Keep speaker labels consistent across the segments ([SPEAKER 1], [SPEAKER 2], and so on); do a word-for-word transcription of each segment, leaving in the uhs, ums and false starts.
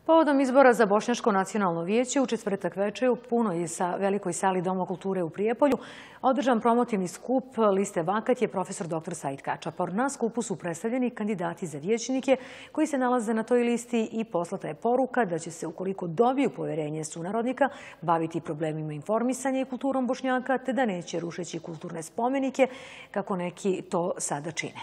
[SPEAKER 1] Povodom izbora za Bošnjačko nacionalno vijeće u četvrtak veče u punoj sa velikoj sali Doma kulture u Prijepolju održan promotivni skup liste Vakat je profesor doktor Said Kačapor. Na skupu su predstavljeni kandidati za vijećnike koji se nalaze na toj listi i poslata je poruka da će se, ukoliko dobiju poverenje sunarodnika, baviti problemima informisanja i kulturom Bošnjaka, te da neće rušeći kulturne spomenike kako neki to sada čine.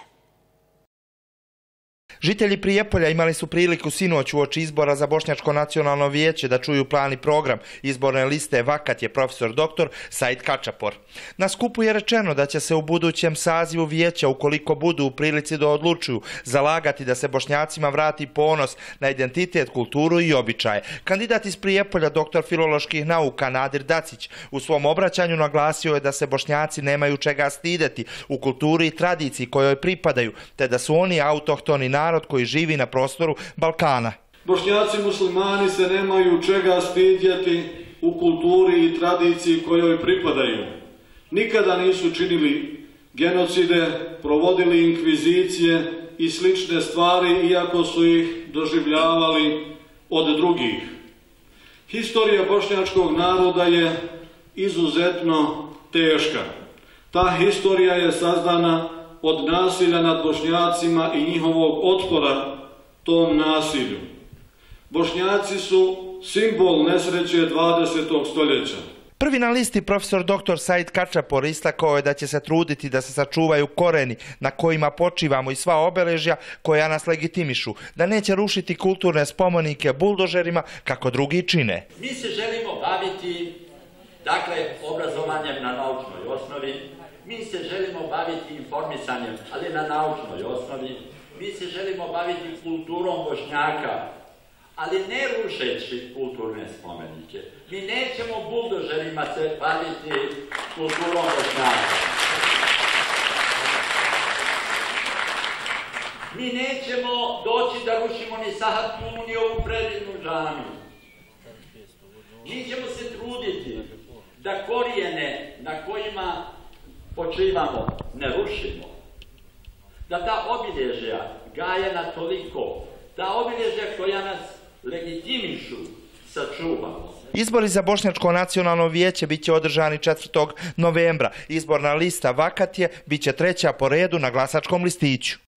[SPEAKER 2] Žitelji Prijepolja imali su priliku sinoć uoči izbora za Bošnjačko nacionalno vijeće da čuju plan i program izborne liste Vakat je profesor doktor Said Kačapor. Na skupu je rečeno da će se u budućem sazivu vijeća, ukoliko budu u prilici da odlučuju, zalagati da se Bošnjacima vrati ponos na identitet, kulturu i običaje. Kandidat iz Prijepolja, doktor filoloških nauka Nadir Dacić, u svom obraćanju naglasio je da se Bošnjaci nemaju čega stideti u kulturi i tradiciji kojoj pripadaju, te da su oni autohtoni narod koji živi na prostoru Balkana.
[SPEAKER 3] Bošnjaci muslimani se nemaju čega stidjeti u kulturi i tradiciji kojoj pripadaju. Nikada nisu činili genocide, provodili inkvizicije i slične stvari, iako su ih doživljavali od drugih. Historija bošnjačkog naroda je izuzetno teška. Ta historija je sazdana od nasilja nad Bošnjacima i njihovog otpora tom nasilju. Bošnjaci su simbol nesreće dvadesetog stoljeća.
[SPEAKER 2] Prvi na listi profesor doktor Said Kačapor istakao je da će se truditi da se sačuvaju koreni na kojima počivamo i sva obeležja koja nas legitimišu, da neće rušiti kulturne spomenike buldožerima kako drugi čine.
[SPEAKER 4] Mi se želimo baviti, dakle, obrazovanjem na naučnoj osnovi. Mi se želimo baviti informisanjem, ali na naučnoj osnovi. Mi se želimo baviti kulturom Bošnjaka, ali ne rušeći kulturne spomenike. Mi nećemo buldožerima se baviti kulturom Bošnjaka. Mi nećemo doći da rušimo ni Sahatunu, ni ovu predivnu džamiju. Mi ćemo se truditi da korijene na kojima počivamo ne rušimo, da ta obilježja gajena toliko, ta obilježja koja nas legitimišu, sačuvamo.
[SPEAKER 2] Izbori za Bošnjačko nacionalno vijeće bit će održani četvrtog novembra. Izborna lista Vakat je bit će treća po redu na glasačkom listiću.